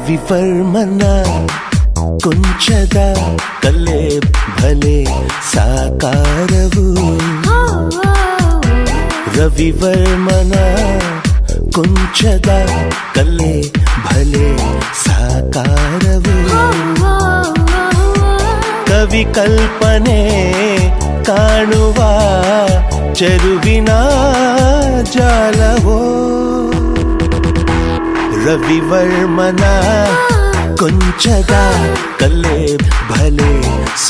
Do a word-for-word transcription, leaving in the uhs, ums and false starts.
ರವಿವರ್ಮನ ಕೊಂಚದ ಕಲೆ ಭಲೆ ಸಾಕಾರವು ರವಿವರ್ಮನ ಕೊಂಚದ ಕಲೆ ಭಲೆ ಸಾಕಾರವು ಕವಿ ಕಲ್ಪನೆ ಕಾಣುವ ಚೆರುವಿನ ಜಾಲವೋ ರವಿವರ್ಮನ ಕೊಂಚದ ಕಲೆ ಭಲೆ